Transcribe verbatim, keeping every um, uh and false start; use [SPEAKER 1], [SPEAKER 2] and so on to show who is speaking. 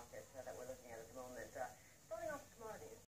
[SPEAKER 1] market uh, that we're looking at at the moment.